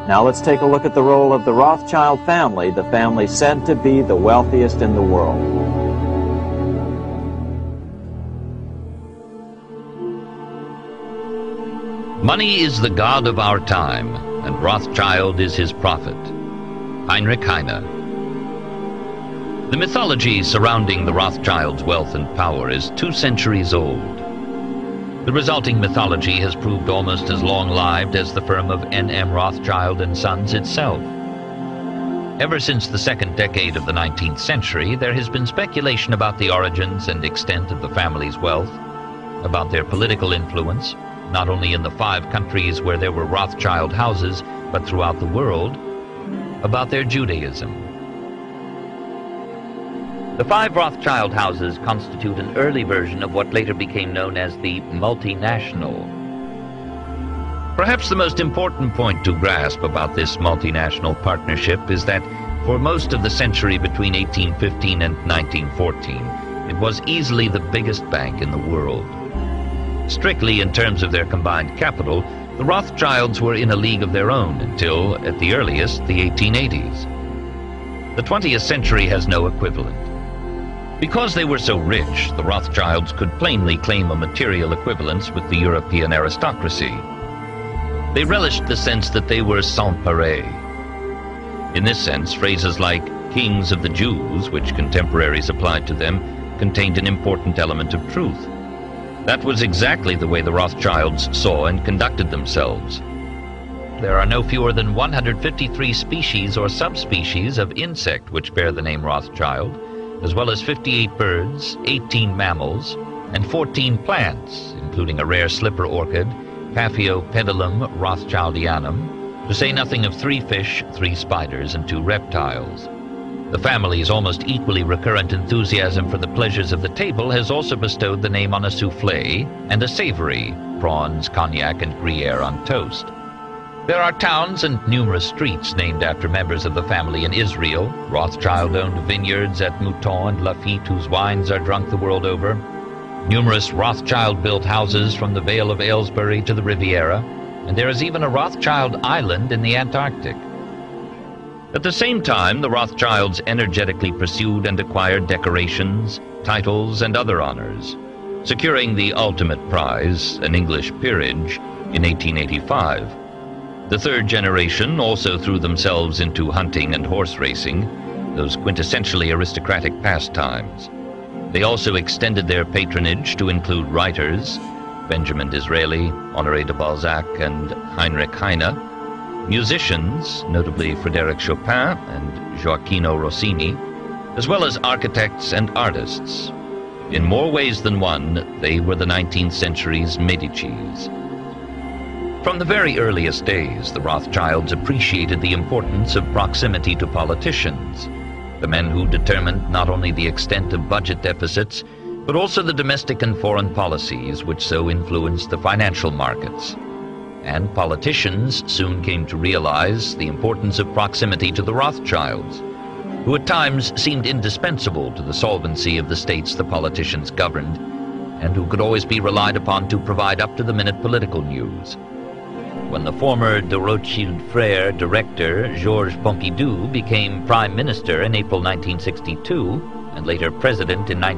Now let's take a look at the role of the Rothschild family, the family said to be the wealthiest in the world. Money is the god of our time, and Rothschild is his prophet. Heinrich Heine. The mythology surrounding the Rothschilds' wealth and power is 2 centuries old. The resulting mythology has proved almost as long-lived as the firm of N.M. Rothschild and Sons itself. Ever since the second decade of the 19th century, there has been speculation about the origins and extent of the family's wealth, about their political influence, not only in the 5 countries where there were Rothschild houses, but throughout the world, about their Judaism. The 5 Rothschild houses constitute an early version of what later became known as the multinational. Perhaps the most important point to grasp about this multinational partnership is that for most of the century between 1815 and 1914, it was easily the biggest bank in the world. Strictly in terms of their combined capital, the Rothschilds were in a league of their own until, at the earliest, the 1880s. The 20th century has no equivalent. Because they were so rich, the Rothschilds could plainly claim a material equivalence with the European aristocracy. They relished the sense that they were sans pareil. In this sense, phrases like kings of the Jews, which contemporaries applied to them, contained an important element of truth. That was exactly the way the Rothschilds saw and conducted themselves. There are no fewer than 153 species or subspecies of insect which bear the name Rothschild, as well as 58 birds, 18 mammals, and 14 plants, including a rare slipper orchid, Paphiopedilum rothschildianum, to say nothing of 3 fish, 3 spiders, and 2 reptiles. The family's almost equally recurrent enthusiasm for the pleasures of the table has also bestowed the name on a soufflé and a savory, prawns, cognac, and Gruyere on toast. There are towns and numerous streets named after members of the family in Israel, Rothschild-owned vineyards at Mouton and Lafitte whose wines are drunk the world over, numerous Rothschild-built houses from the Vale of Aylesbury to the Riviera, and there is even a Rothschild island in the Antarctic. At the same time, the Rothschilds energetically pursued and acquired decorations, titles, and other honors, securing the ultimate prize, an English peerage, in 1885. The 3rd generation also threw themselves into hunting and horse racing, those quintessentially aristocratic pastimes. They also extended their patronage to include writers, Benjamin Disraeli, Honoré de Balzac, and Heinrich Heine, musicians, notably Frédéric Chopin and Gioacchino Rossini, as well as architects and artists. In more ways than one, they were the 19th century's Medicis. From the very earliest days, the Rothschilds appreciated the importance of proximity to politicians, the men who determined not only the extent of budget deficits, but also the domestic and foreign policies which so influenced the financial markets. And politicians soon came to realize the importance of proximity to the Rothschilds, who at times seemed indispensable to the solvency of the states the politicians governed, and who could always be relied upon to provide up-to-the-minute political news. When the former de Rothschild frère director, Georges Pompidou, became prime minister in April 1962, and later president in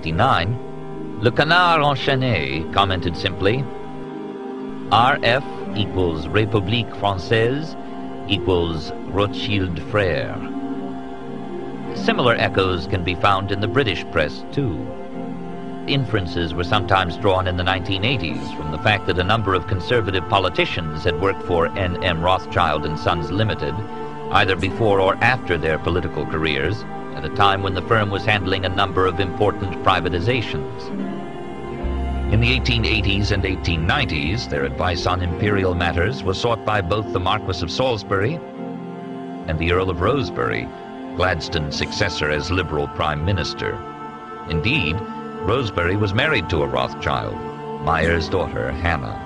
1969, Le Canard Enchaîné commented simply, RF equals République Française equals Rothschild frère. Similar echoes can be found in the British press, too. Inferences were sometimes drawn in the 1980s from the fact that a number of conservative politicians had worked for N.M. Rothschild and Sons Limited, either before or after their political careers, at a time when the firm was handling a number of important privatizations. In the 1880s and 1890s, their advice on imperial matters was sought by both the Marquis of Salisbury and the Earl of Rosebery, Gladstone's successor as Liberal Prime Minister. Indeed, Rosebery was married to a Rothschild, Meyer's daughter, Hannah.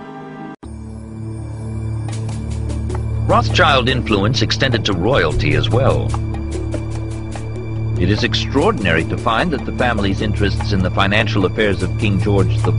Rothschild influence extended to royalty as well. It is extraordinary to find that the family's interests in the financial affairs of King George IV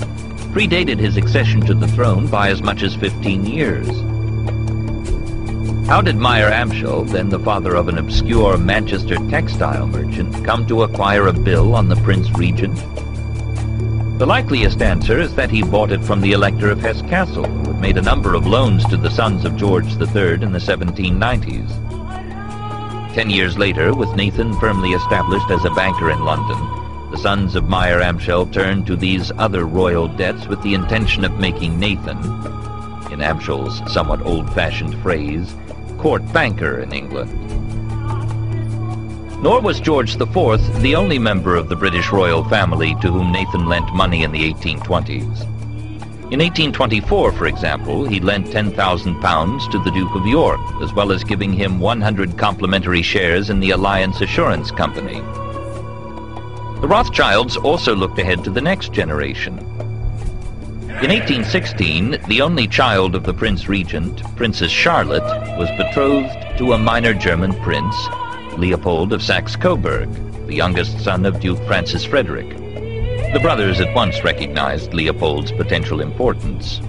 predated his accession to the throne by as much as 15 years. How did Meyer Amschel, then the father of an obscure Manchester textile merchant, come to acquire a bill on the Prince Regent? The likeliest answer is that he bought it from the Elector of Hesse-Kassel, who had made a number of loans to the sons of George III in the 1790s. 10 years later, with Nathan firmly established as a banker in London, the sons of Meyer Amschel turned to these other royal debts with the intention of making Nathan, in Amschel's somewhat old-fashioned phrase, court banker in England. Nor was George IV the only member of the British royal family to whom Nathan lent money in the 1820s. In 1824, for example, he lent £10,000 to the Duke of York, as well as giving him 100 complimentary shares in the Alliance Assurance Company. The Rothschilds also looked ahead to the next generation. In 1816, the only child of the Prince Regent, Princess Charlotte, was betrothed to a minor German prince, Leopold of Saxe-Coburg, the youngest son of Duke Francis Frederick. The brothers at once recognized Leopold's potential importance.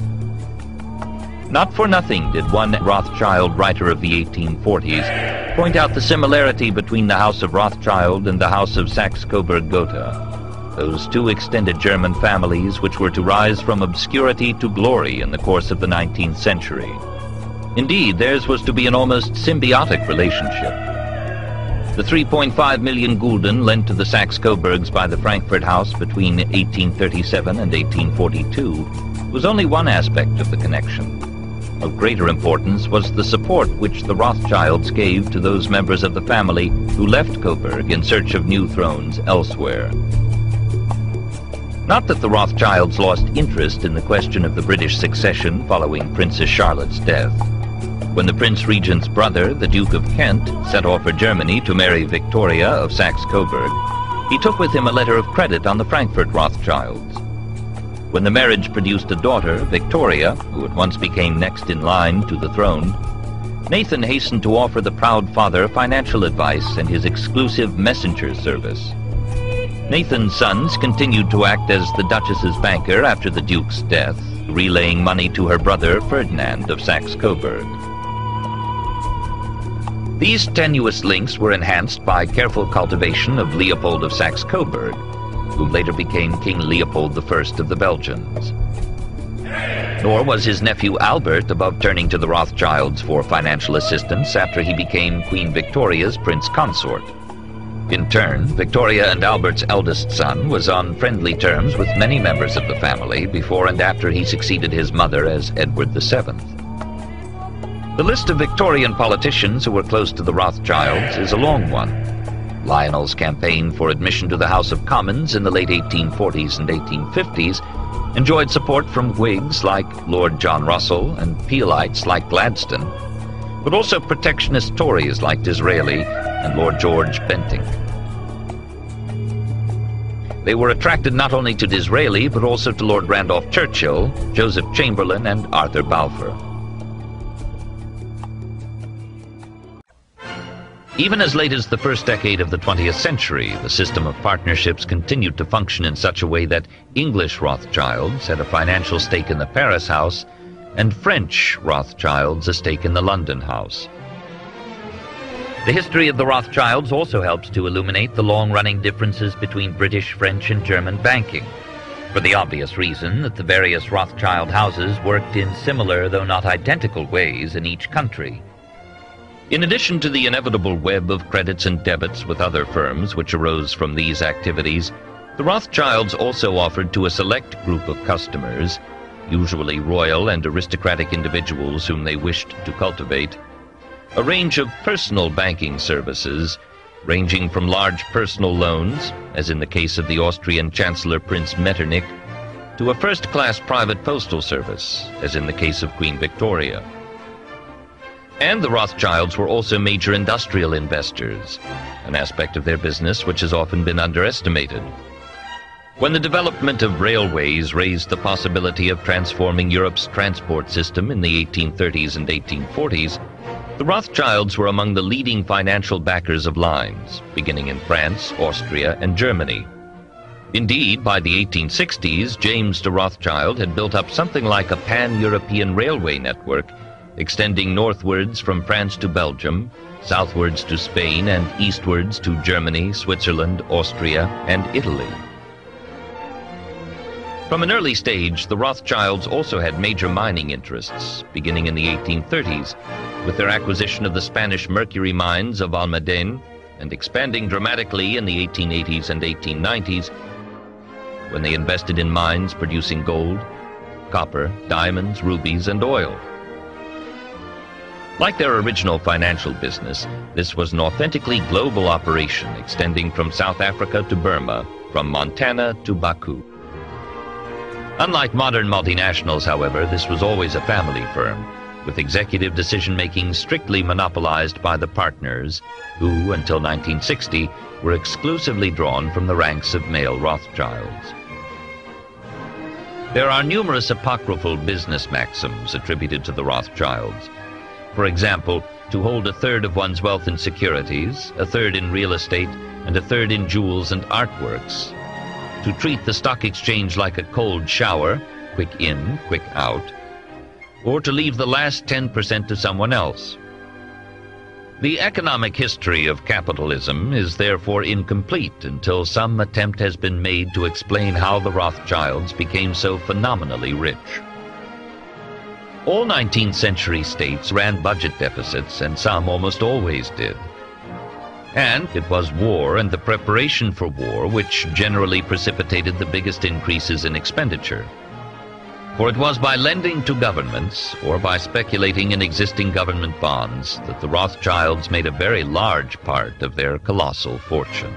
Not for nothing did one Rothschild writer of the 1840s point out the similarity between the House of Rothschild and the House of Saxe-Coburg-Gotha, those two extended German families which were to rise from obscurity to glory in the course of the 19th century. Indeed, theirs was to be an almost symbiotic relationship. The 3.5 million gulden lent to the Saxe-Coburgs by the Frankfurt House between 1837 and 1842 was only one aspect of the connection. Of greater importance was the support which the Rothschilds gave to those members of the family who left Coburg in search of new thrones elsewhere. Not that the Rothschilds lost interest in the question of the British succession following Princess Charlotte's death. When the Prince Regent's brother, the Duke of Kent, set off for Germany to marry Victoria of Saxe-Coburg, he took with him a letter of credit on the Frankfurt Rothschilds. When the marriage produced a daughter, Victoria, who at once became next in line to the throne, Nathan hastened to offer the proud father financial advice and his exclusive messenger service. Nathan's sons continued to act as the Duchess's banker after the Duke's death, relaying money to her brother Ferdinand of Saxe-Coburg. These tenuous links were enhanced by careful cultivation of Leopold of Saxe-Coburg, who later became King Leopold I of the Belgians. Nor was his nephew Albert above turning to the Rothschilds for financial assistance after he became Queen Victoria's prince consort. In turn, Victoria and Albert's eldest son was on friendly terms with many members of the family before and after he succeeded his mother as Edward VII. The list of Victorian politicians who were close to the Rothschilds is a long one. Lionel's campaign for admission to the House of Commons in the late 1840s and 1850s enjoyed support from Whigs like Lord John Russell and Peelites like Gladstone, but also protectionist Tories like Disraeli and Lord George Bentinck. They were attracted not only to Disraeli, but also to Lord Randolph Churchill, Joseph Chamberlain, and Arthur Balfour. Even as late as the first decade of the 20th century, the system of partnerships continued to function in such a way that English Rothschilds had a financial stake in the Paris house and French Rothschilds a stake in the London house. The history of the Rothschilds also helps to illuminate the long-running differences between British, French, and German banking, for the obvious reason that the various Rothschild houses worked in similar, though not identical, ways in each country. In addition to the inevitable web of credits and debits with other firms which arose from these activities, the Rothschilds also offered to a select group of customers, usually royal and aristocratic individuals whom they wished to cultivate, a range of personal banking services, ranging from large personal loans, as in the case of the Austrian Chancellor Prince Metternich, to a first-class private postal service, as in the case of Queen Victoria. And the Rothschilds were also major industrial investors, an aspect of their business which has often been underestimated. When the development of railways raised the possibility of transforming Europe's transport system in the 1830s and 1840s, the Rothschilds were among the leading financial backers of lines, beginning in France, Austria, and Germany. Indeed, by the 1860s, James de Rothschild had built up something like a pan-European railway network, extending northwards from France to Belgium, southwards to Spain, and eastwards to Germany, Switzerland, Austria, and Italy. From an early stage, the Rothschilds also had major mining interests, beginning in the 1830s, with their acquisition of the Spanish mercury mines of Almadén, and expanding dramatically in the 1880s and 1890s, when they invested in mines producing gold, copper, diamonds, rubies, and oil. Like their original financial business, this was an authentically global operation extending from South Africa to Burma, from Montana to Baku. Unlike modern multinationals, however, this was always a family firm, with executive decision-making strictly monopolized by the partners, who, until 1960, were exclusively drawn from the ranks of male Rothschilds. There are numerous apocryphal business maxims attributed to the Rothschilds. For example, to hold a third of one's wealth in securities, a third in real estate, and a third in jewels and artworks. To treat the stock exchange like a cold shower, quick in, quick out, or to leave the last 10% to someone else. The economic history of capitalism is therefore incomplete until some attempt has been made to explain how the Rothschilds became so phenomenally rich. All 19th century states ran budget deficits, and some almost always did. And it was war and the preparation for war which generally precipitated the biggest increases in expenditure. For it was by lending to governments or by speculating in existing government bonds that the Rothschilds made a very large part of their colossal fortune.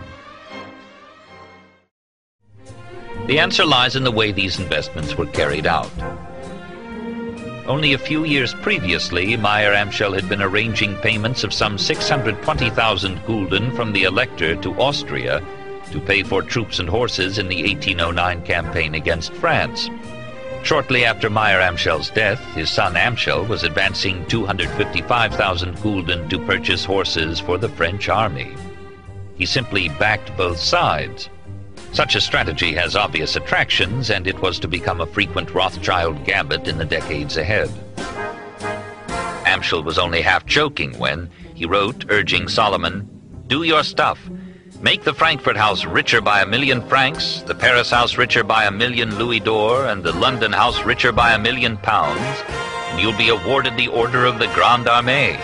The answer lies in the way these investments were carried out. Only a few years previously, Meyer-Amschel had been arranging payments of some 620,000 gulden from the Elector to Austria to pay for troops and horses in the 1809 campaign against France. Shortly after Meyer-Amschel's death, his son Amschel was advancing 255,000 gulden to purchase horses for the French army. He simply backed both sides. Such a strategy has obvious attractions, and it was to become a frequent Rothschild gambit in the decades ahead. Amschel was only half joking when he wrote, urging Solomon, "Do your stuff. Make the Frankfurt house richer by 1,000,000 francs, the Paris house richer by 1,000,000 louis d'or, and the London house richer by 1,000,000 pounds, and you'll be awarded the Order of the Grande Armée."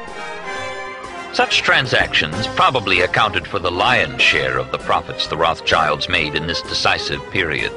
Such transactions probably accounted for the lion's share of the profits the Rothschilds made in this decisive period.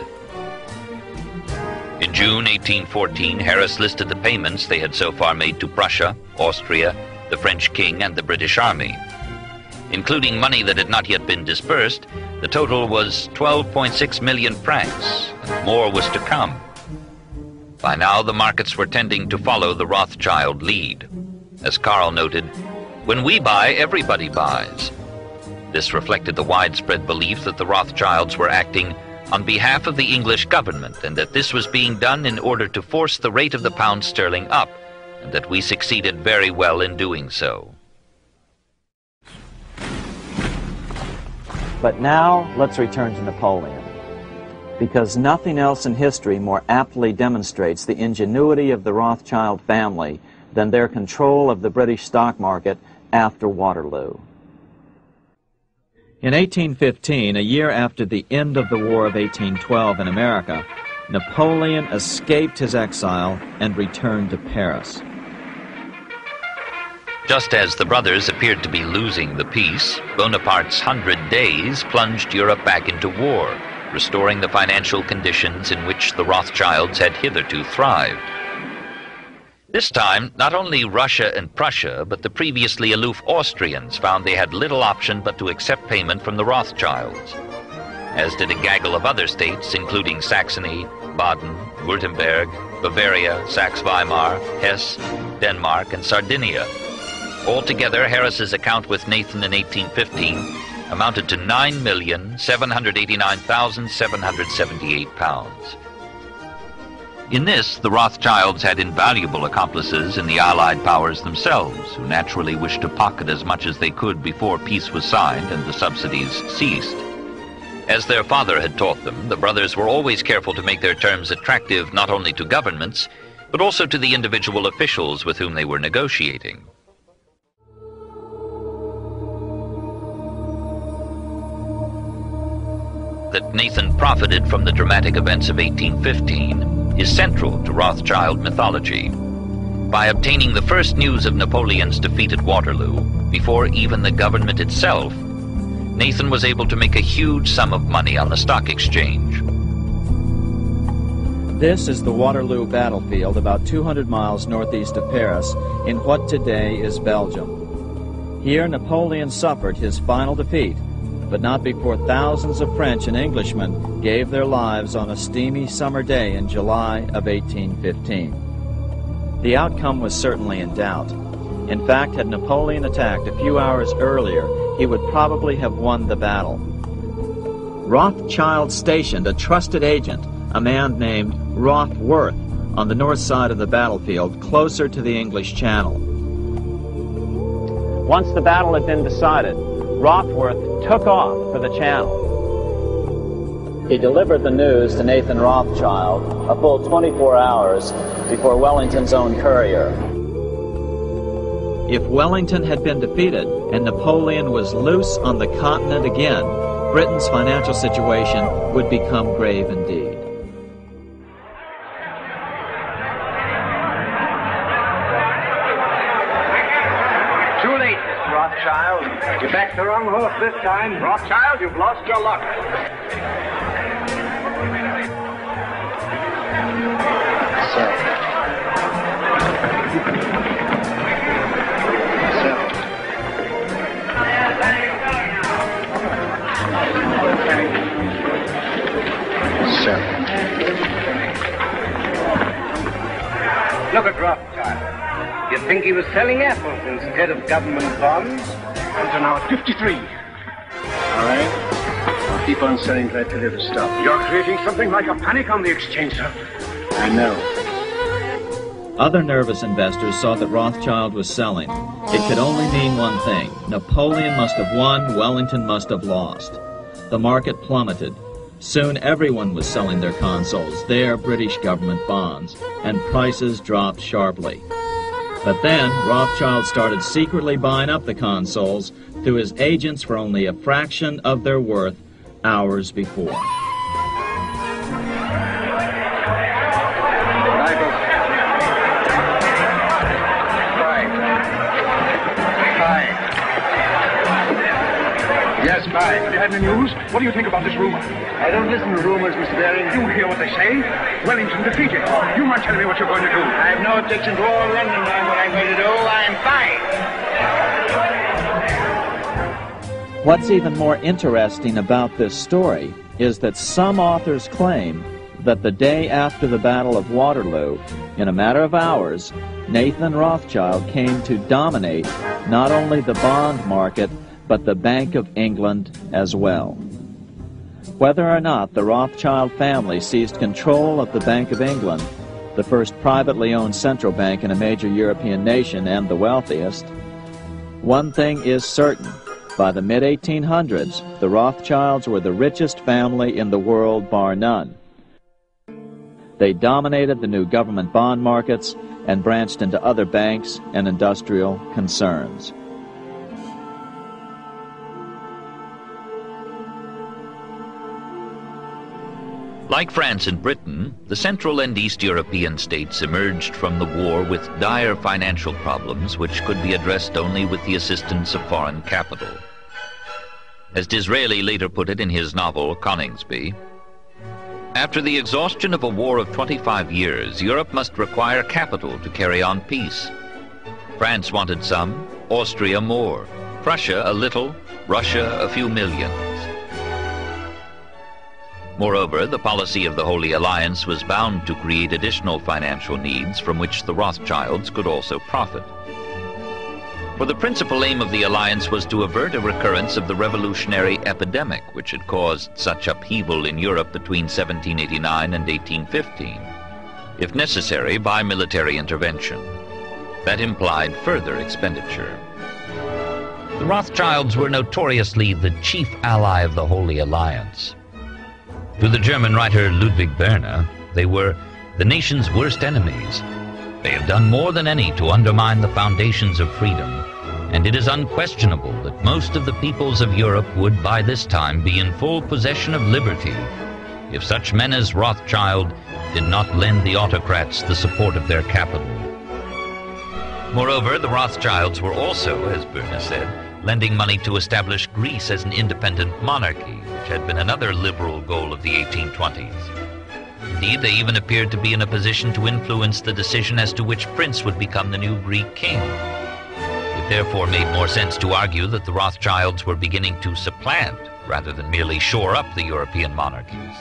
In June 1814, Harris listed the payments they had so far made to Prussia, Austria, the French king, and the British army. Including money that had not yet been dispersed, the total was 12.6 million francs, and more was to come. By now, the markets were tending to follow the Rothschild lead. As Karl noted, "When we buy, everybody buys." This reflected the widespread belief that the Rothschilds were acting on behalf of the English government, and that this was being done in order to force the rate of the pound sterling up, and that we succeeded very well in doing so. But now, let's return to Napoleon, because nothing else in history more aptly demonstrates the ingenuity of the Rothschild family than their control of the British stock market after Waterloo. In 1815, a year after the end of the War of 1812 in America, Napoleon escaped his exile and returned to Paris. Just as the brothers appeared to be losing the peace, Bonaparte's 100 Days plunged Europe back into war, restoring the financial conditions in which the Rothschilds had hitherto thrived. This time, not only Russia and Prussia, but the previously aloof Austrians found they had little option but to accept payment from the Rothschilds, as did a gaggle of other states, including Saxony, Baden, Württemberg, Bavaria, Saxe-Weimar, Hesse, Denmark, and Sardinia. Altogether, Harris's account with Nathan in 1815 amounted to £9,789,778. In this, the Rothschilds had invaluable accomplices in the Allied powers themselves, who naturally wished to pocket as much as they could before peace was signed and the subsidies ceased. As their father had taught them, the brothers were always careful to make their terms attractive not only to governments, but also to the individual officials with whom they were negotiating. That Nathan profited from the dramatic events of 1815 is central to Rothschild mythology. By obtaining the first news of Napoleon's defeat at Waterloo, before even the government itself, Nathan was able to make a huge sum of money on the stock exchange. This is the Waterloo battlefield about 200 miles northeast of Paris in what today is Belgium. Here Napoleon suffered his final defeat, but not before thousands of French and Englishmen gave their lives on a steamy summer day in July of 1815. The outcome was certainly in doubt. In fact, had Napoleon attacked a few hours earlier, he would probably have won the battle. Rothschild stationed a trusted agent, a man named Rothworth, on the north side of the battlefield, closer to the English Channel. Once the battle had been decided, Rothworth took off for the Channel. He delivered the news to Nathan Rothschild a full 24 hours before Wellington's own courier. If Wellington had been defeated and Napoleon was loose on the continent again, Britain's financial situation would become grave indeed. Too late, Mr. Rothschild. You backed the wrong horse this time. Rothschild, you've lost your luck. Look at Rothschild. You'd think he was selling apples instead of government bonds. And so now at 53. All right. I'll keep on selling right till it'll stop. You're creating something like a panic on the exchange, sir. I know. Other nervous investors saw that Rothschild was selling. It could only mean one thing. Napoleon must have won, Wellington must have lost. The market plummeted. Soon everyone was selling their consols, their British government bonds, and prices dropped sharply. But then Rothschild started secretly buying up the consols through his agents for only a fraction of their worth hours before. Yes, bye. Have you had any news? What do you think about this rumor? I don't listen to rumors, Mr. Baring. You hear what they say? Wellington defeated. You might tell me what you're going to do. I have no objection to all London knowing what I'm going to do. I'm fine. What's even more interesting about this story is that some authors claim that the day after the Battle of Waterloo, in a matter of hours, Nathan Rothschild came to dominate not only the bond market, but the Bank of England as well. Whether or not the Rothschild family seized control of the Bank of England, the first privately owned central bank in a major European nation and the wealthiest, one thing is certain. By the mid-1800s, the Rothschilds were the richest family in the world, bar none. They dominated the new government bond markets and branched into other banks and industrial concerns. Like France and Britain, the Central and East European states emerged from the war with dire financial problems which could be addressed only with the assistance of foreign capital. As Disraeli later put it in his novel Coningsby, after the exhaustion of a war of 25 years, Europe must require capital to carry on peace. France wanted some, Austria more, Prussia a little, Russia a few millions. Moreover, the policy of the Holy Alliance was bound to create additional financial needs from which the Rothschilds could also profit. For the principal aim of the alliance was to avert a recurrence of the revolutionary epidemic which had caused such upheaval in Europe between 1789 and 1815, if necessary by military intervention. That implied further expenditure. The Rothschilds were notoriously the chief ally of the Holy Alliance. To the German writer Ludwig Werner, they were the nation's worst enemies, They have done more than any to undermine the foundations of freedom, and it is unquestionable that most of the peoples of Europe would by this time be in full possession of liberty if such men as Rothschild did not lend the autocrats the support of their capital. Moreover, the Rothschilds were also, as Bürne said, lending money to establish Greece as an independent monarchy, which had been another liberal goal of the 1820s. Indeed, they even appeared to be in a position to influence the decision as to which prince would become the new Greek king. It therefore made more sense to argue that the Rothschilds were beginning to supplant rather than merely shore up the European monarchies.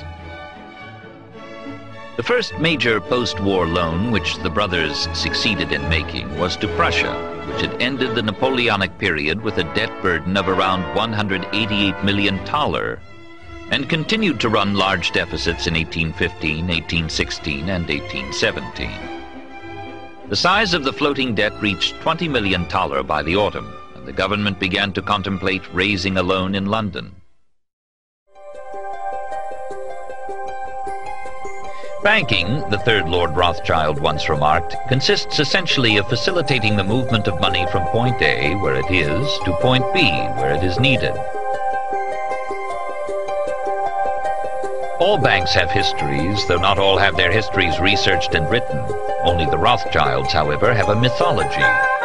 The first major post-war loan which the brothers succeeded in making was to Prussia, which had ended the Napoleonic period with a debt burden of around $188 million and continued to run large deficits in 1815, 1816, and 1817. The size of the floating debt reached $20 million by the autumn, and the government began to contemplate raising a loan in London. Banking, the third Lord Rothschild once remarked, consists essentially of facilitating the movement of money from point A, where it is, to point B, where it is needed. All banks have histories, though not all have their histories researched and written. Only the Rothschilds, however, have a mythology.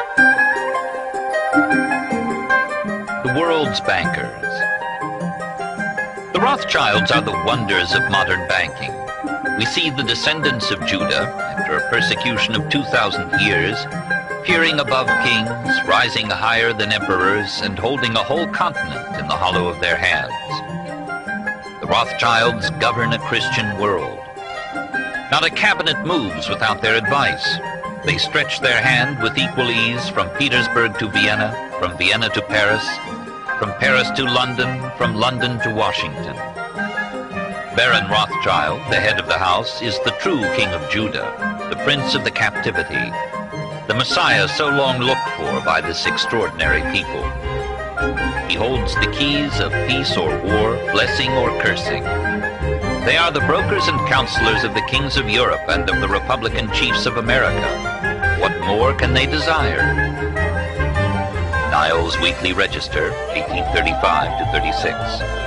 The world's bankers. The Rothschilds are the wonders of modern banking. We see the descendants of Judah, after a persecution of 2,000 years, peering above kings, rising higher than emperors, and holding a whole continent in the hollow of their hands. The Rothschilds govern a Christian world. Not a cabinet moves without their advice. They stretch their hand with equal ease from Petersburg to Vienna, from Vienna to Paris, from Paris to London, from London to Washington. Baron Rothschild, the head of the house, is the true king of Judah, the prince of the captivity, the Messiah so long looked for by this extraordinary people. He holds the keys of peace or war, blessing or cursing. They are the brokers and counselors of the kings of Europe and of the Republican chiefs of America. What more can they desire? Niles Weekly Register, 1835 to 36.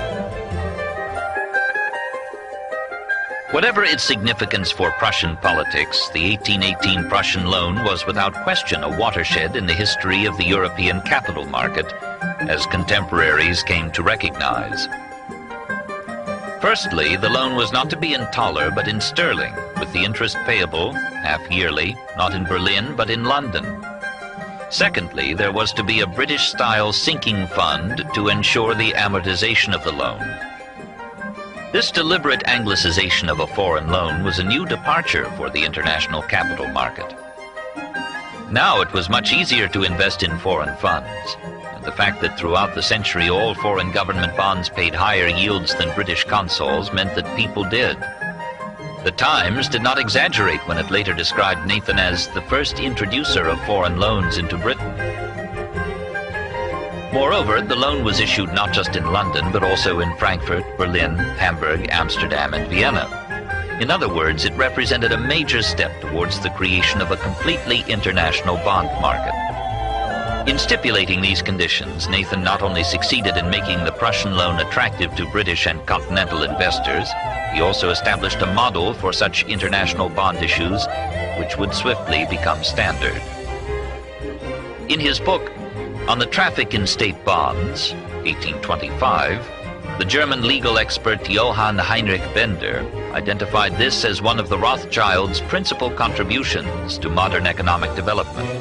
Whatever its significance for Prussian politics, the 1818 Prussian loan was without question a watershed in the history of the European capital market, as contemporaries came to recognize. Firstly, the loan was not to be in thaler but in sterling, with the interest payable, half yearly, not in Berlin but in London. Secondly, there was to be a British-style sinking fund to ensure the amortization of the loan. This deliberate Anglicization of a foreign loan was a new departure for the international capital market. Now it was much easier to invest in foreign funds, and the fact that throughout the century all foreign government bonds paid higher yields than British consols meant that people did. The Times did not exaggerate when it later described Nathan as the first introducer of foreign loans into Britain. Moreover, the loan was issued not just in London, but also in Frankfurt, Berlin, Hamburg, Amsterdam, and Vienna. In other words, it represented a major step towards the creation of a completely international bond market. In stipulating these conditions, Nathan not only succeeded in making the Prussian loan attractive to British and continental investors, he also established a model for such international bond issues, which would swiftly become standard. In his book, On the Traffic in State Bonds, 1825, the German legal expert Johann Heinrich Bender identified this as one of the Rothschilds' principal contributions to modern economic development.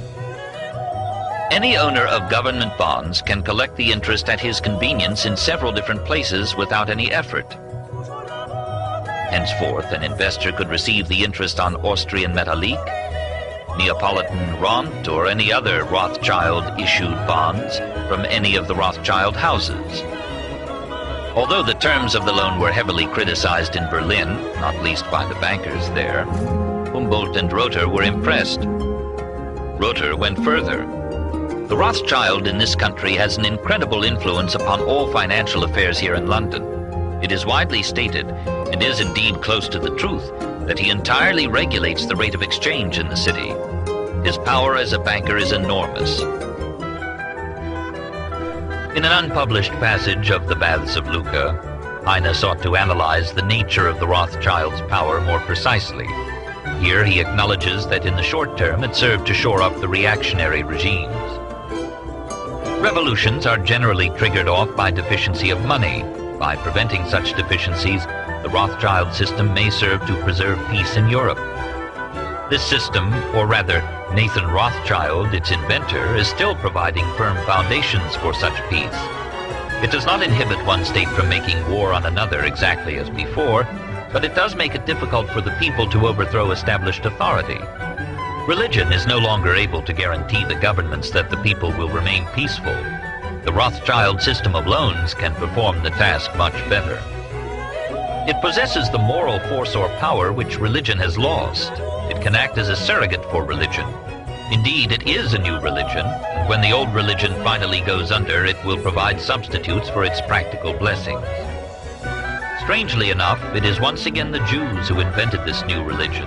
Any owner of government bonds can collect the interest at his convenience in several different places without any effort. Henceforth, an investor could receive the interest on Austrian Metallique, Neapolitan Rent, or any other Rothschild-issued bonds from any of the Rothschild houses. Although the terms of the loan were heavily criticized in Berlin, not least by the bankers there, Humboldt and Rother were impressed. Rother went further. The Rothschild in this country has an incredible influence upon all financial affairs here in London, It is widely stated, and is indeed close to the truth, that he entirely regulates the rate of exchange in the city. His power as a banker is enormous. In an unpublished passage of The Baths of Lucca, Heine sought to analyze the nature of the Rothschilds' power more precisely. Here he acknowledges that in the short term it served to shore up the reactionary regimes. Revolutions are generally triggered off by deficiency of money. By preventing such deficiencies, the Rothschild system may serve to preserve peace in Europe. This system, or rather Nathan Rothschild, its inventor, is still providing firm foundations for such peace. It does not inhibit one state from making war on another exactly as before, but it does make it difficult for the people to overthrow established authority. Religion is no longer able to guarantee the governments that the people will remain peaceful. The Rothschild system of loans can perform the task much better. It possesses the moral force or power which religion has lost. It can act as a surrogate for religion. Indeed, it is a new religion, and when the old religion finally goes under, it will provide substitutes for its practical blessings. Strangely enough, it is once again the Jews who invented this new religion.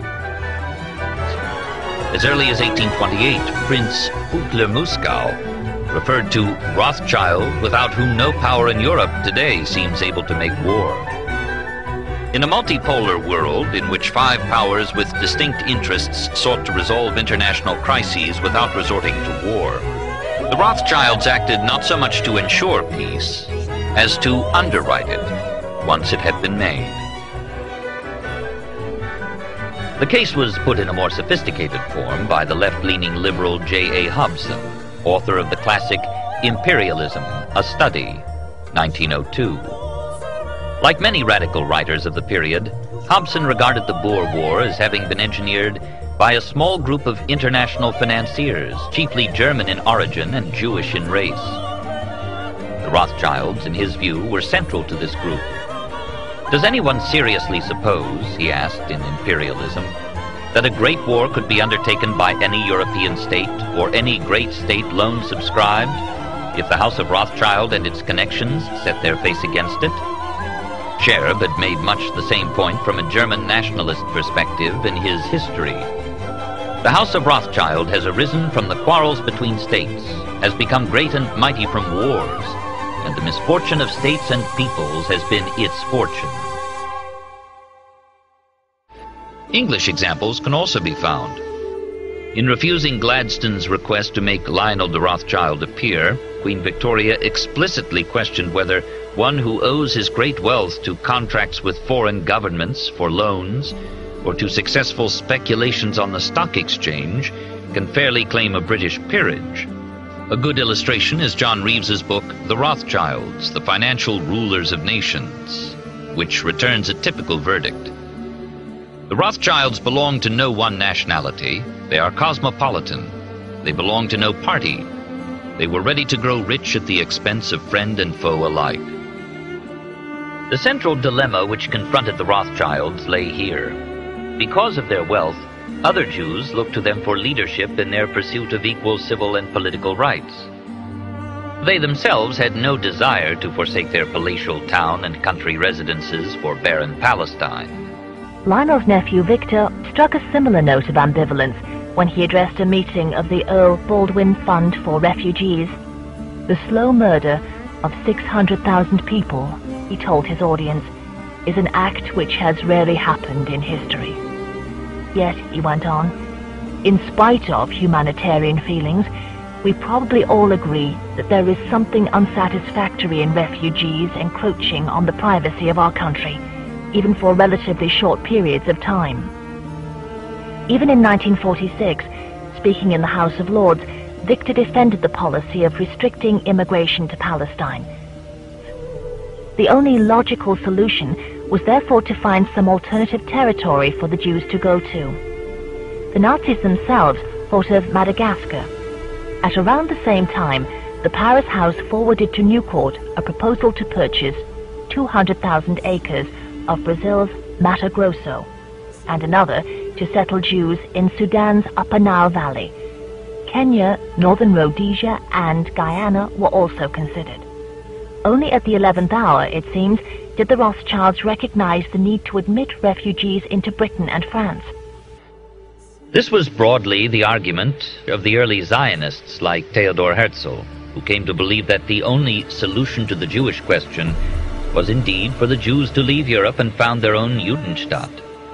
As early as 1828, Prince Butler-Muskau referred to Rothschild, without whom no power in Europe today seems able to make war. In a multipolar world in which five powers with distinct interests sought to resolve international crises without resorting to war, the Rothschilds acted not so much to ensure peace as to underwrite it once it had been made. The case was put in a more sophisticated form by the left-leaning liberal J.A. Hobson, author of the classic Imperialism, a Study, 1902. Like many radical writers of the period, Hobson regarded the Boer War as having been engineered by a small group of international financiers, chiefly German in origin and Jewish in race. The Rothschilds, in his view, were central to this group. Does anyone seriously suppose, he asked in Imperialism, that a great war could be undertaken by any European state or any great state loan subscribed if the House of Rothschild and its connections set their face against it? Scherb had made much the same point from a German nationalist perspective in his History. The House of Rothschild has arisen from the quarrels between states, has become great and mighty from wars, and the misfortune of states and peoples has been its fortune. English examples can also be found. In refusing Gladstone's request to make Lionel de Rothschild a peer, Queen Victoria explicitly questioned whether one who owes his great wealth to contracts with foreign governments for loans or to successful speculations on the stock exchange can fairly claim a British peerage. A good illustration is John Reeves's book, The Rothschilds, The Financial Rulers of Nations, which returns a typical verdict. The Rothschilds belong to no one nationality. They are cosmopolitan. They belong to no party. They were ready to grow rich at the expense of friend and foe alike. The central dilemma which confronted the Rothschilds lay here. Because of their wealth, other Jews looked to them for leadership in their pursuit of equal civil and political rights. They themselves had no desire to forsake their palatial town and country residences for barren Palestine. Lionel's nephew Victor struck a similar note of ambivalence when he addressed a meeting of the Earl Baldwin Fund for Refugees. The slow murder of 600,000 people, he told his audience, is an act which has rarely happened in history. Yet, he went on, in spite of humanitarian feelings, we probably all agree that there is something unsatisfactory in refugees encroaching on the privacy of our country, even for relatively short periods of time. Even in 1946, speaking in the House of Lords, Victor defended the policy of restricting immigration to Palestine. The only logical solution was therefore to find some alternative territory for the Jews to go to. The Nazis themselves thought of Madagascar. At around the same time, the Paris House forwarded to Newcourt a proposal to purchase 200,000 acres of Brazil's Mato Grosso, and another to settle Jews in Sudan's Upper Nile Valley. Kenya, Northern Rhodesia, and Guyana were also considered. Only at the 11th hour, it seems, did the Rothschilds recognize the need to admit refugees into Britain and France? This was broadly the argument of the early Zionists like Theodor Herzl, who came to believe that the only solution to the Jewish question was indeed for the Jews to leave Europe and found their own Judenstaat.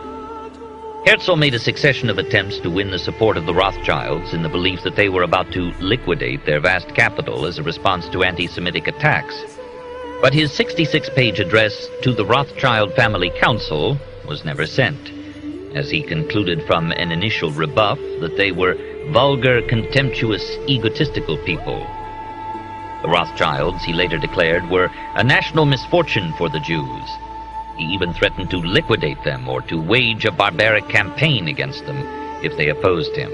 Herzl made a succession of attempts to win the support of the Rothschilds in the belief that they were about to liquidate their vast capital as a response to anti-Semitic attacks. But his 66-page address to the Rothschild Family Council was never sent, as he concluded from an initial rebuff that they were vulgar, contemptuous, egotistical people. The Rothschilds, he later declared, were a national misfortune for the Jews. He even threatened to liquidate them or to wage a barbaric campaign against them if they opposed him.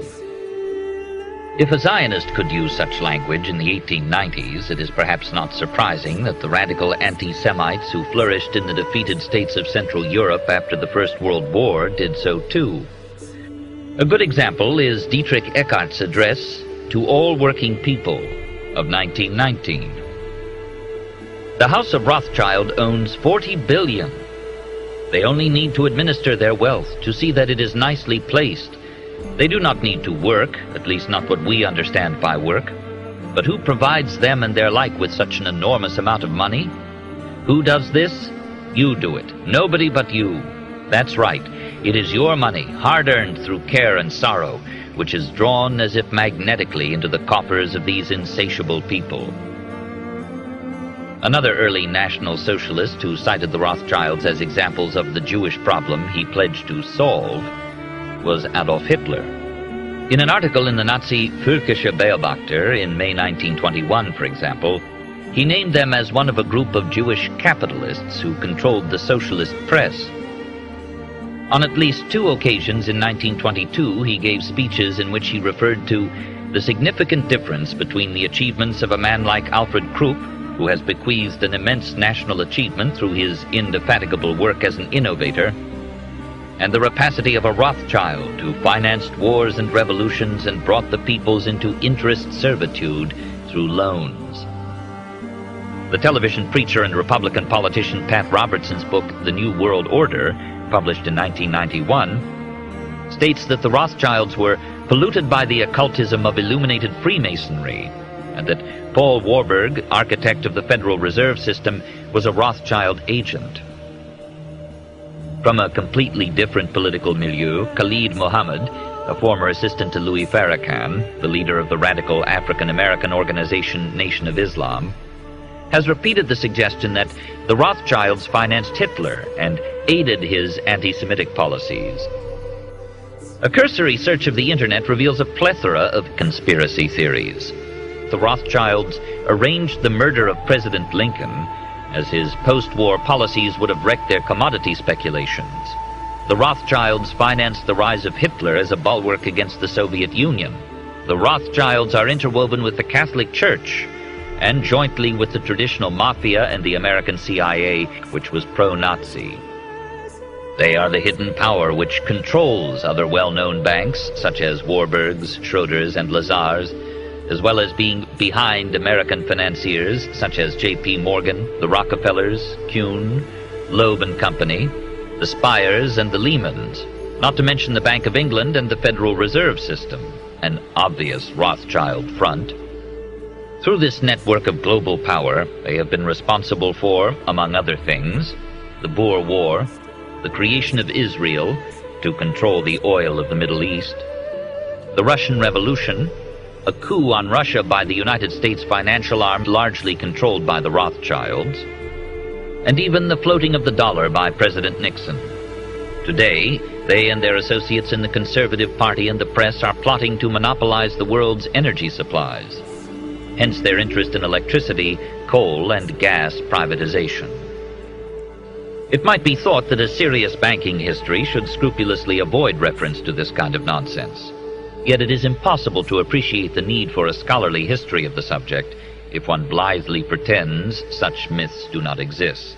If a Zionist could use such language in the 1890s, it is perhaps not surprising that the radical anti-Semites who flourished in the defeated states of Central Europe after the First World War did so too. A good example is Dietrich Eckart's address to all working people of 1919. The House of Rothschild owns 40 billion. They only need to administer their wealth, to see that it is nicely placed. They do not need to work, at least not what we understand by work. But who provides them and their like with such an enormous amount of money? Who does this? You do it. Nobody but you. That's right. It is your money, hard-earned through care and sorrow, which is drawn as if magnetically into the coffers of these insatiable people. Another early National Socialist who cited the Rothschilds as examples of the Jewish problem he pledged to solve was Adolf Hitler. In an article in the Nazi Völkische Beobachter in May 1921, for example, he named them as one of a group of Jewish capitalists who controlled the socialist press. On at least 2 occasions in 1922, he gave speeches in which he referred to the significant difference between the achievements of a man like Alfred Krupp, who has bequeathed an immense national achievement through his indefatigable work as an innovator, and the rapacity of a Rothschild who financed wars and revolutions and brought the peoples into interest servitude through loans. The television preacher and Republican politician Pat Robertson's book, The New World Order, published in 1991, states that the Rothschilds were polluted by the occultism of illuminated Freemasonry, and that Paul Warburg, architect of the Federal Reserve System, was a Rothschild agent. From a completely different political milieu, Khalid Mohammed, a former assistant to Louis Farrakhan, the leader of the radical African-American organization Nation of Islam, has repeated the suggestion that the Rothschilds financed Hitler and aided his anti-Semitic policies. A cursory search of the internet reveals a plethora of conspiracy theories. The Rothschilds arranged the murder of President Lincoln, as his post-war policies would have wrecked their commodity speculations. The Rothschilds financed the rise of Hitler as a bulwark against the Soviet Union. The Rothschilds are interwoven with the Catholic Church, and jointly with the traditional mafia and the American CIA, which was pro-Nazi. They are the hidden power which controls other well-known banks, such as Warburg's, Schroeder's, and Lazar's, as well as being behind American financiers such as J.P. Morgan, the Rockefellers, Kuhn, Loeb and Company, the Spires and the Lehmans, not to mention the Bank of England and the Federal Reserve System, an obvious Rothschild front. Through this network of global power, they have been responsible for, among other things, the Boer War, the creation of Israel to control the oil of the Middle East, the Russian Revolution, a coup on Russia by the United States financial arm largely controlled by the Rothschilds, and even the floating of the dollar by President Nixon. Today, they and their associates in the Conservative Party and the press are plotting to monopolize the world's energy supplies, hence their interest in electricity, coal, and gas privatization. It might be thought that a serious banking history should scrupulously avoid reference to this kind of nonsense. Yet it is impossible to appreciate the need for a scholarly history of the subject if one blithely pretends such myths do not exist.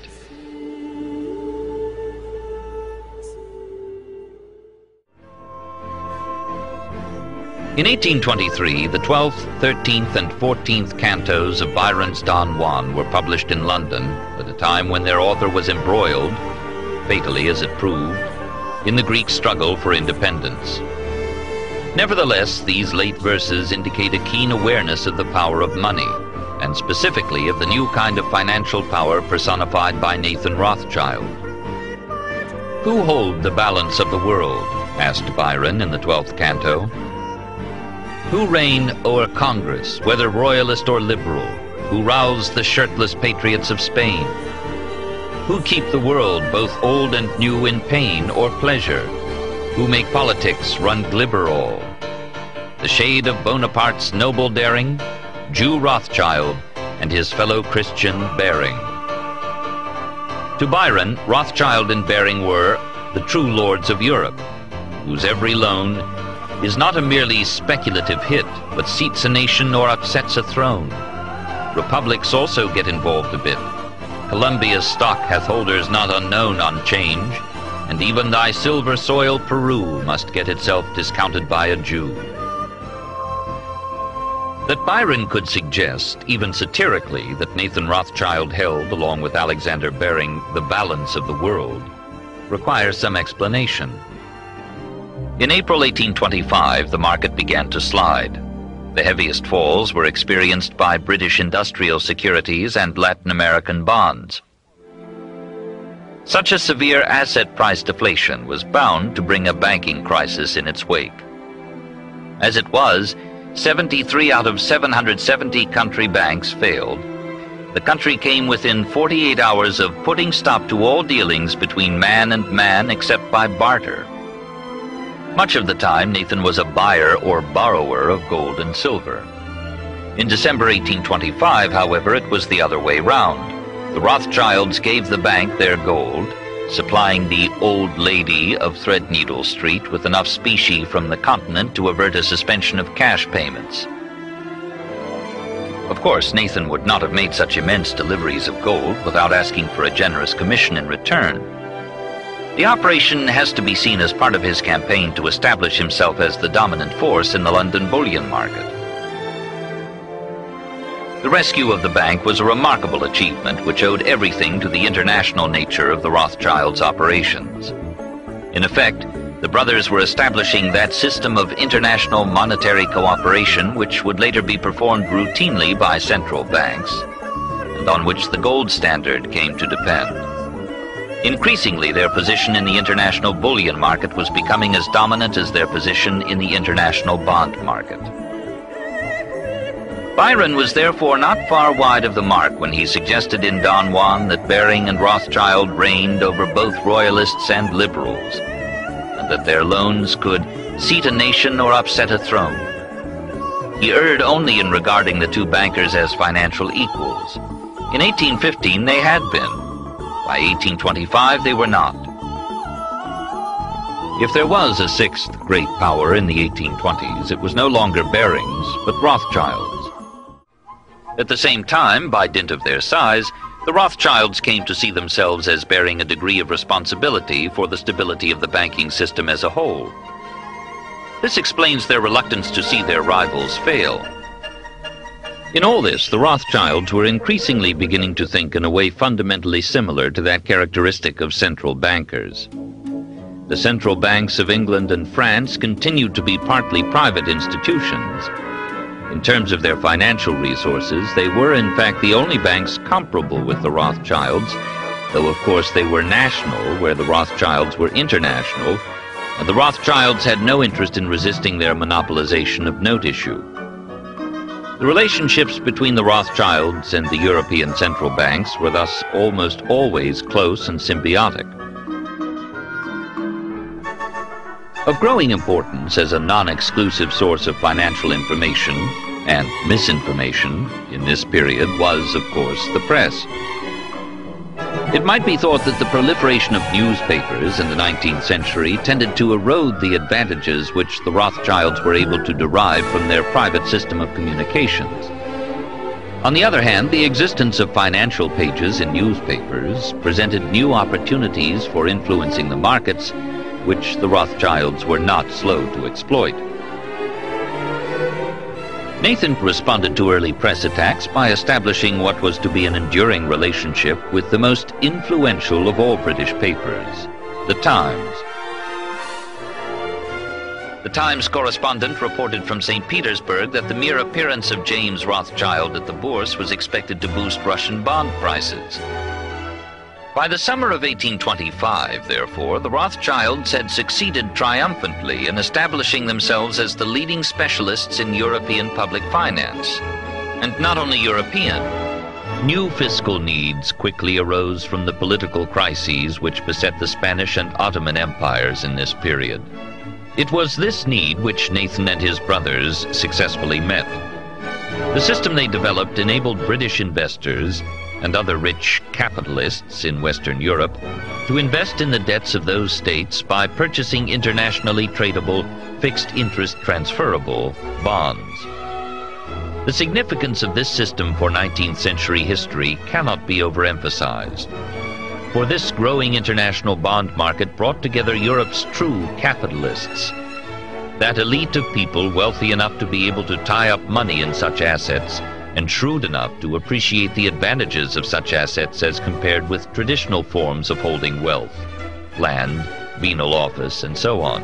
In 1823, the 12th, 13th, and 14th cantos of Byron's Don Juan were published in London at a time when their author was embroiled, fatally as it proved, in the Greek struggle for independence. Nevertheless, these late verses indicate a keen awareness of the power of money, and specifically of the new kind of financial power personified by Nathan Rothschild. "Who hold the balance of the world?" asked Byron in the 12th canto. "Who reign o'er Congress, whether royalist or liberal? Who rouse the shirtless patriots of Spain? Who keep the world, both old and new, in pain or pleasure? Who make politics run glibber all? The shade of Bonaparte's noble daring, Jew Rothschild and his fellow Christian Baring." To Byron, Rothschild and Baring were the true lords of Europe, whose every loan is not a merely speculative hit, but seats a nation or upsets a throne. Republics also get involved a bit. Columbia's stock hath holders not unknown on change, and even thy silver soil Peru must get itself discounted by a Jew. That Byron could suggest, even satirically, that Nathan Rothschild held, along with Alexander Baring, the balance of the world, requires some explanation. In April 1825, the market began to slide. The heaviest falls were experienced by British industrial securities and Latin American bonds. Such a severe asset price deflation was bound to bring a banking crisis in its wake. As it was, 73 out of 770 country banks failed. The country came within 48 hours of putting stop to all dealings between man and man except by barter. Much of the time, Nathan was a buyer or borrower of gold and silver. In December 1825, however, it was the other way round. The Rothschilds gave the bank their gold, supplying the old lady of Threadneedle Street with enough specie from the continent to avert a suspension of cash payments. Of course, Nathan would not have made such immense deliveries of gold without asking for a generous commission in return. The operation has to be seen as part of his campaign to establish himself as the dominant force in the London bullion market. The rescue of the bank was a remarkable achievement which owed everything to the international nature of the Rothschilds' operations. In effect, the brothers were establishing that system of international monetary cooperation which would later be performed routinely by central banks, and on which the gold standard came to depend. Increasingly, their position in the international bullion market was becoming as dominant as their position in the international bond market. Byron was therefore not far wide of the mark when he suggested in Don Juan that Baring and Rothschild reigned over both royalists and liberals, and that their loans could seat a nation or upset a throne. He erred only in regarding the two bankers as financial equals. In 1815 they had been. By 1825 they were not. If there was a sixth great power in the 1820s, it was no longer Baring's, but Rothschild's. At the same time, by dint of their size, the Rothschilds came to see themselves as bearing a degree of responsibility for the stability of the banking system as a whole. This explains their reluctance to see their rivals fail. In all this, the Rothschilds were increasingly beginning to think in a way fundamentally similar to that characteristic of central bankers. The central banks of England and France continued to be partly private institutions. In terms of their financial resources, they were in fact the only banks comparable with the Rothschilds, though of course they were national, where the Rothschilds were international, and the Rothschilds had no interest in resisting their monopolization of note issue. The relationships between the Rothschilds and the European central banks were thus almost always close and symbiotic. Of growing importance as a non-exclusive source of financial information and misinformation in this period was, of course, the press. It might be thought that the proliferation of newspapers in the 19th century tended to erode the advantages which the Rothschilds were able to derive from their private system of communications. On the other hand, the existence of financial pages in newspapers presented new opportunities for influencing the markets, which the Rothschilds were not slow to exploit. Nathan responded to early press attacks by establishing what was to be an enduring relationship with the most influential of all British papers, The Times. The Times correspondent reported from St. Petersburg that the mere appearance of James Rothschild at the Bourse was expected to boost Russian bond prices. By the summer of 1825, therefore, the Rothschilds had succeeded triumphantly in establishing themselves as the leading specialists in European public finance. And not only European. New fiscal needs quickly arose from the political crises which beset the Spanish and Ottoman empires in this period. It was this need which Nathan and his brothers successfully met. The system they developed enabled British investors and other rich capitalists in Western Europe to invest in the debts of those states by purchasing internationally tradable, fixed-interest transferable bonds. The significance of this system for 19th century history cannot be overemphasized. For this growing international bond market brought together Europe's true capitalists, that elite of people wealthy enough to be able to tie up money in such assets and shrewd enough to appreciate the advantages of such assets as compared with traditional forms of holding wealth, land, venal office, and so on.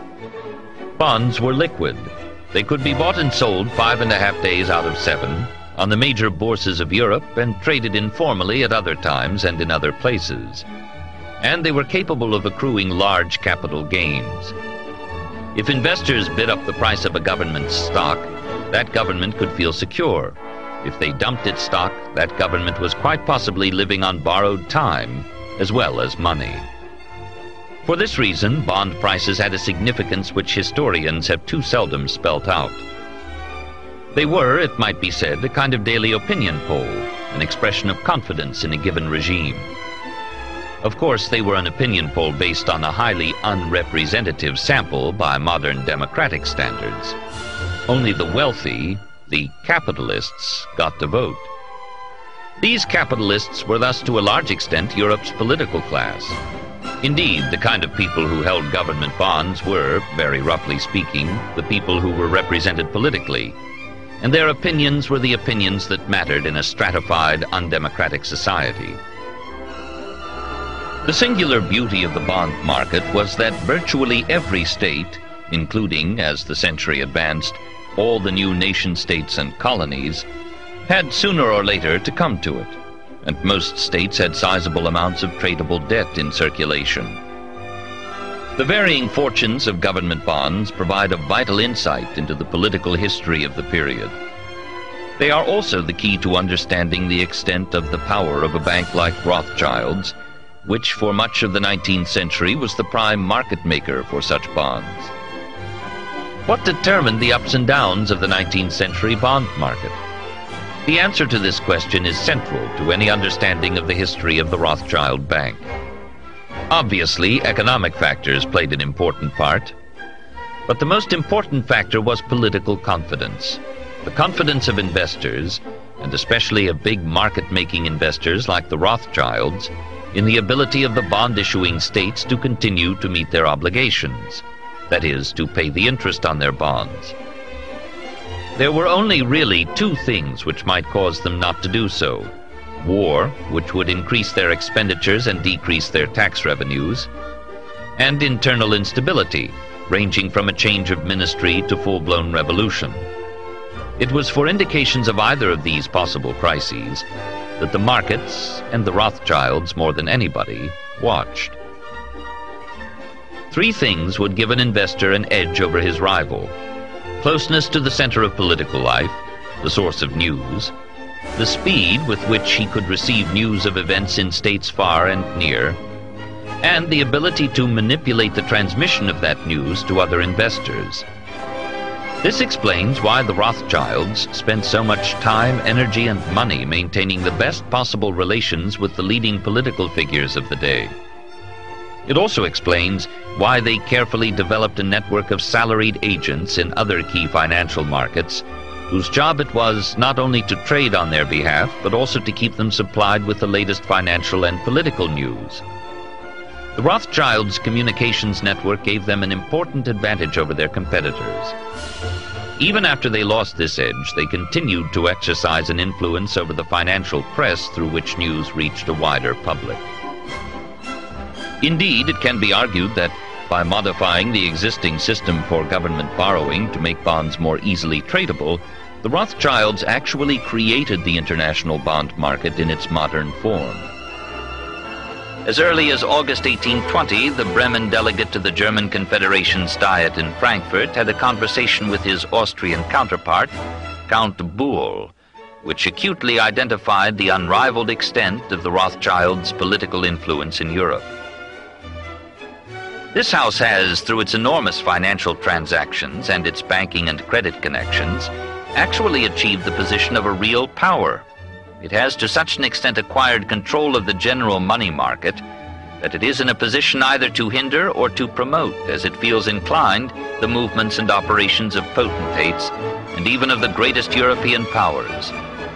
Bonds were liquid. They could be bought and sold 5.5 days out of 7 on the major bourses of Europe and traded informally at other times and in other places. And they were capable of accruing large capital gains. If investors bid up the price of a government's stock, that government could feel secure. If they dumped its stock, that government was quite possibly living on borrowed time as well as money. For this reason, bond prices had a significance which historians have too seldom spelt out. They were, it might be said, a kind of daily opinion poll, an expression of confidence in a given regime. Of course, they were an opinion poll based on a highly unrepresentative sample by modern democratic standards. Only the wealthy, the capitalists, got to vote. These capitalists were thus to a large extent Europe's political class. Indeed, the kind of people who held government bonds were, very roughly speaking, the people who were represented politically, and their opinions were the opinions that mattered in a stratified, undemocratic society. The singular beauty of the bond market was that virtually every state, including, as the century advanced, all the new nation-states and colonies, had sooner or later to come to it, and most states had sizable amounts of tradable debt in circulation. The varying fortunes of government bonds provide a vital insight into the political history of the period. They are also the key to understanding the extent of the power of a bank like Rothschild's, which for much of the 19th century was the prime market maker for such bonds. What determined the ups and downs of the 19th century bond market? The answer to this question is central to any understanding of the history of the Rothschild Bank. Obviously, economic factors played an important part, but the most important factor was political confidence. The confidence of investors, and especially of big market-making investors like the Rothschilds, in the ability of the bond-issuing states to continue to meet their obligations, that is, to pay the interest on their bonds. There were only really two things which might cause them not to do so: war, which would increase their expenditures and decrease their tax revenues, and internal instability, ranging from a change of ministry to full-blown revolution. It was for indications of either of these possible crises that the markets, and the Rothschilds more than anybody, watched. Three things would give an investor an edge over his rival: closeness to the center of political life, the source of news, the speed with which he could receive news of events in states far and near, and the ability to manipulate the transmission of that news to other investors. This explains why the Rothschilds spent so much time, energy, and money maintaining the best possible relations with the leading political figures of the day. It also explains why they carefully developed a network of salaried agents in other key financial markets, whose job it was not only to trade on their behalf, but also to keep them supplied with the latest financial and political news. The Rothschilds' communications network gave them an important advantage over their competitors. Even after they lost this edge, they continued to exercise an influence over the financial press through which news reached a wider public. Indeed, it can be argued that by modifying the existing system for government borrowing to make bonds more easily tradable, the Rothschilds actually created the international bond market in its modern form. As early as August 1820, the Bremen delegate to the German Confederation's Diet in Frankfurt had a conversation with his Austrian counterpart, Count Buhl, which acutely identified the unrivaled extent of the Rothschilds' political influence in Europe. This house has, through its enormous financial transactions and its banking and credit connections, actually achieved the position of a real power. It has to such an extent acquired control of the general money market that it is in a position either to hinder or to promote, as it feels inclined, the movements and operations of potentates and even of the greatest European powers.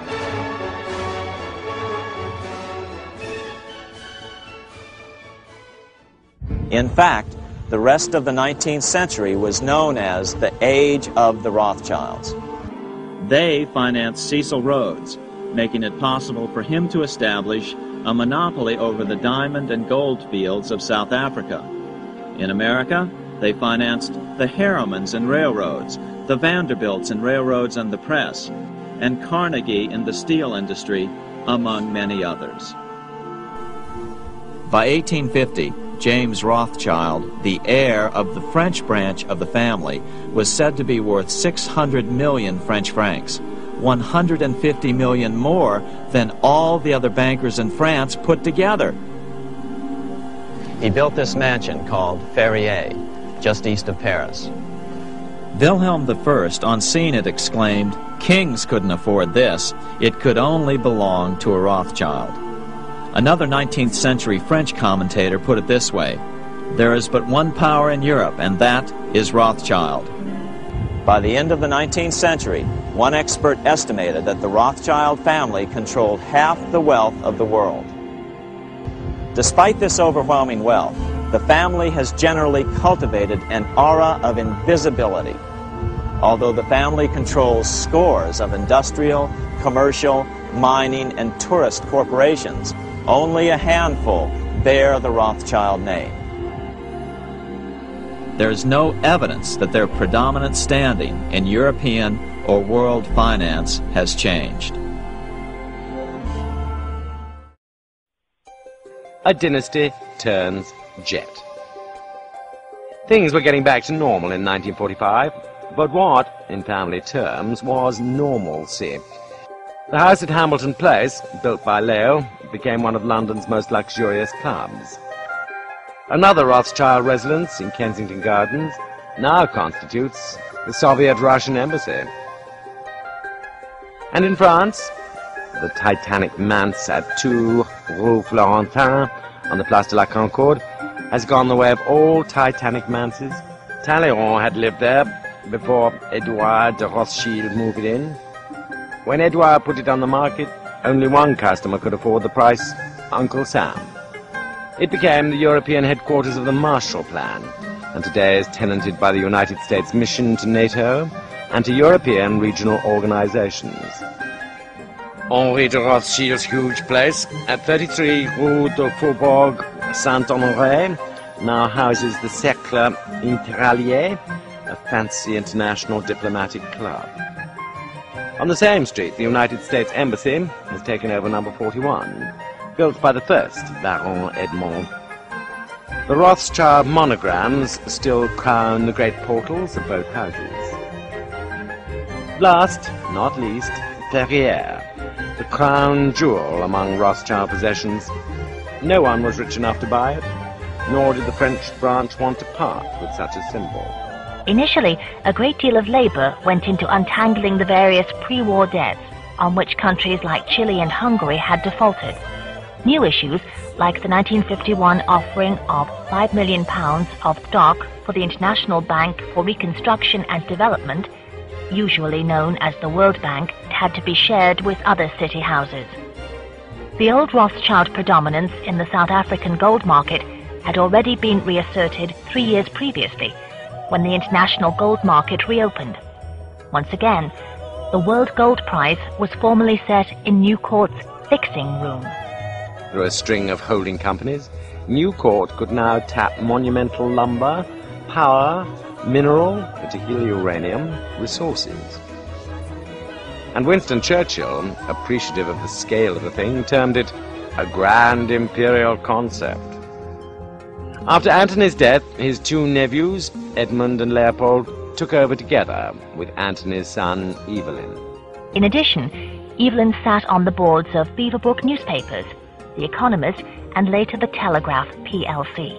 In fact, the rest of the 19th century was known as the Age of the Rothschilds. They financed Cecil Rhodes, making it possible for him to establish a monopoly over the diamond and gold fields of South Africa. In America, they financed the Harrimans and railroads, the Vanderbilts in railroads and the press, and Carnegie in the steel industry, among many others. By 1850, James Rothschild, the heir of the French branch of the family, was said to be worth 600 million French francs, 150 million more than all the other bankers in France put together. He built this mansion called Ferrier, just east of Paris. Wilhelm I, on seeing it, exclaimed, "Kings couldn't afford this. It could only belong to a Rothschild." Another 19th century French commentator put it this way: "There is but one power in Europe, and that is Rothschild." By the end of the 19th century, one expert estimated that the Rothschild family controlled half the wealth of the world. Despite this overwhelming wealth, the family has generally cultivated an aura of invisibility. Although the family controls scores of industrial, commercial, mining, and tourist corporations, only a handful bear the Rothschild name. There is no evidence that their predominant standing in European or world finance has changed. A dynasty turns jet. Things were getting back to normal in 1945, but what, in family terms, was normalcy? The house at Hamilton Place, built by Leo, became one of London's most luxurious clubs. Another Rothschild residence in Kensington Gardens now constitutes the Soviet-Russian embassy. And in France, the Titanic manse at 2 Rue Florentin on the Place de la Concorde has gone the way of all Titanic manses. Talleyrand had lived there before Edouard de Rothschild moved in. When Edouard put it on the market, only one customer could afford the price: Uncle Sam. It became the European headquarters of the Marshall Plan, and today is tenanted by the United States mission to NATO and to European regional organizations. Henri de Rothschild's huge place at 33 Rue de Faubourg Saint-Honoré now houses the Cercle Interallié, a fancy international diplomatic club. On the same street, the United States Embassy has taken over number 41, built by the first Baron Edmond. The Rothschild monograms still crown the great portals of both houses. Last, not least, Ferrier, the crown jewel among Rothschild possessions. No one was rich enough to buy it, nor did the French branch want to part with such a symbol. Initially, a great deal of labor went into untangling the various pre-war debts on which countries like Chile and Hungary had defaulted. New issues, like the 1951 offering of £5 million of stock for the International Bank for Reconstruction and Development, usually known as the World Bank, had to be shared with other city houses. The old Rothschild predominance in the South African gold market had already been reasserted 3 years previously, when the international gold market reopened. Once again, the World Gold Prize was formally set in Newcourt's fixing room. Through a string of holding companies, Newcourt could now tap monumental lumber, power, mineral, particularly uranium, resources. And Winston Churchill, appreciative of the scale of the thing, termed it a grand imperial concept. After Antony's death, his two nephews, Edmund and Leopold, took over together with Antony's son, Evelyn. In addition, Evelyn sat on the boards of Beaverbrook newspapers, The Economist, and later the Telegraph plc.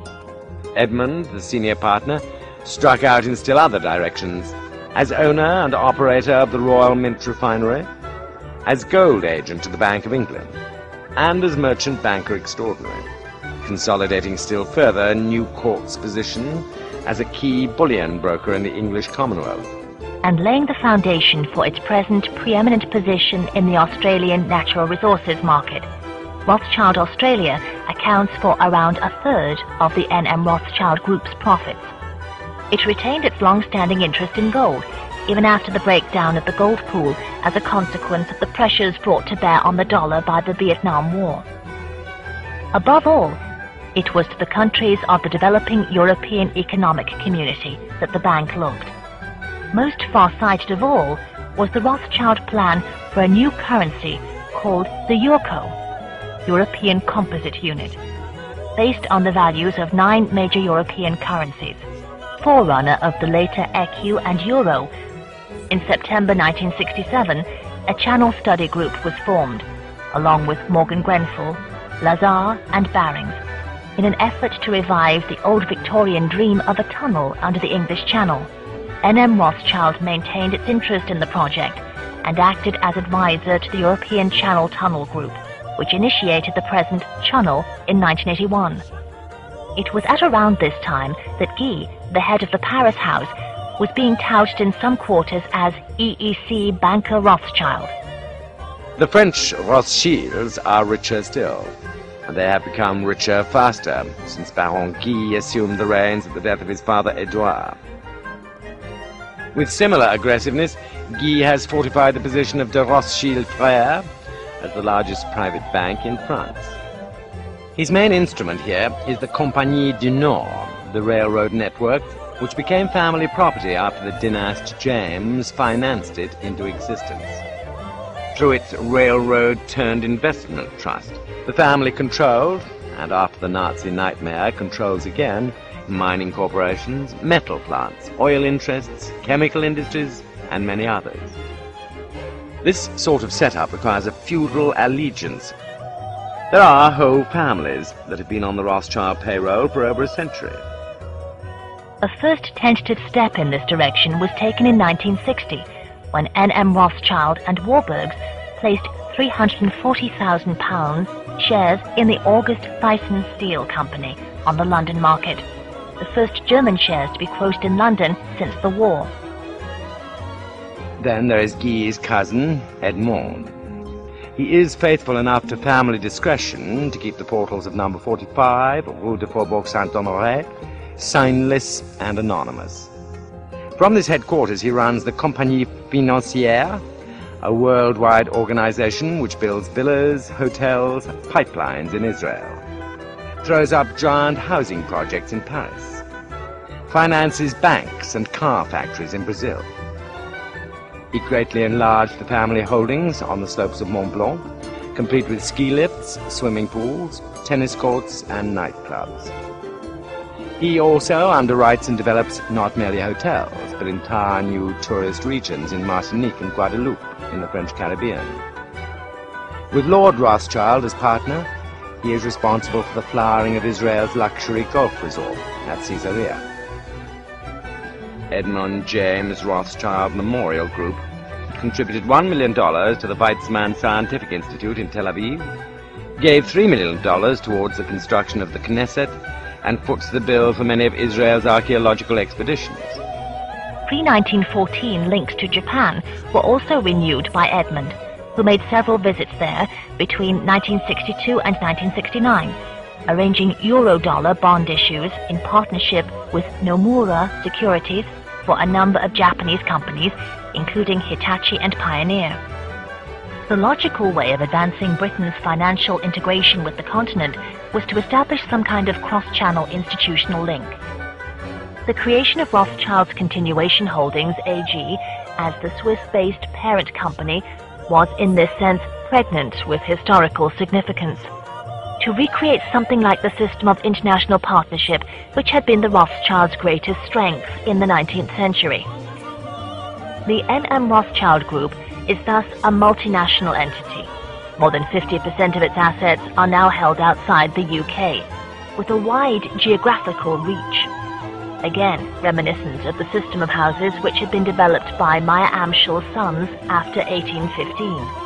Edmund, the senior partner, struck out in still other directions, as owner and operator of the Royal Mint Refinery, as gold agent to the Bank of England, and as merchant banker extraordinary, consolidating still further Newcourt's position as a key bullion broker in the English Commonwealth, and laying the foundation for its present preeminent position in the Australian natural resources market. Rothschild Australia accounts for around a third of the N.M. Rothschild Group's profits. It retained its long-standing interest in gold, even after the breakdown of the gold pool as a consequence of the pressures brought to bear on the dollar by the Vietnam War. Above all, it was to the countries of the developing European Economic Community that the bank looked. Most far-sighted of all was the Rothschild plan for a new currency called the Euro, European Composite Unit, based on the values of 9 major European currencies, forerunner of the later ECU and Euro. In September 1967, a Channel Study Group was formed, along with Morgan Grenfell, Lazar and Barings, in an effort to revive the old Victorian dream of a tunnel under the English Channel. N.M. Rothschild maintained its interest in the project and acted as advisor to the European Channel Tunnel Group, which initiated the present Channel in 1981. It was at around this time that Guy, the head of the Paris house, was being touted in some quarters as EEC Banker Rothschild. The French Rothschilds are richer still, and they have become richer faster since Baron Guy assumed the reins at the death of his father Edouard. With similar aggressiveness, Guy has fortified the position of de Rothschild Frères as the largest private bank in France. His main instrument here is the Compagnie du Nord, the railroad network, which became family property after the dynasty James financed it into existence. Through its railroad-turned-investment trust, the family controlled, and after the Nazi nightmare controls again, mining corporations, metal plants, oil interests, chemical industries, and many others. This sort of setup requires a feudal allegiance. There are whole families that have been on the Rothschild payroll for over a century. A first tentative step in this direction was taken in 1960, when N.M. Rothschild and Warburgs placed £340,000 shares in the August Thyssen Steel Company on the London market, the first German shares to be quoted in London since the war. Then there is Guy's cousin, Edmond. He is faithful enough to family discretion to keep the portals of number 45, Rue de Faubourg Saint-Honoré, signless and anonymous. From this headquarters he runs the Compagnie Financière, a worldwide organization which builds villas, hotels, pipelines in Israel, throws up giant housing projects in Paris, finances banks and car factories in Brazil. He greatly enlarged the family holdings on the slopes of Mont Blanc, complete with ski lifts, swimming pools, tennis courts and nightclubs. He also underwrites and develops not merely hotels, but entire new tourist regions in Martinique and Guadeloupe in the French Caribbean. With Lord Rothschild as partner, he is responsible for the flowering of Israel's luxury golf resort at Caesarea. Edmund James Rothschild Memorial Group contributed $1 million to the Weizmann Scientific Institute in Tel Aviv, gave $3 million towards the construction of the Knesset, and foots the bill for many of Israel's archaeological expeditions. Pre-1914 links to Japan were also renewed by Edmund, who made several visits there between 1962 and 1969, arranging Eurodollar bond issues in partnership with Nomura Securities, for a number of Japanese companies, including Hitachi and Pioneer. The logical way of advancing Britain's financial integration with the continent was to establish some kind of cross-channel institutional link. The creation of Rothschild's Continuation Holdings AG as the Swiss-based parent company was in this sense pregnant with historical significance. To recreate something like the system of international partnership which had been the Rothschilds' greatest strength in the 19th century. The N.M. Rothschild Group is thus a multinational entity. More than 50% of its assets are now held outside the UK, with a wide geographical reach. Again, reminiscent of the system of houses which had been developed by Meyer Amschel's sons after 1815.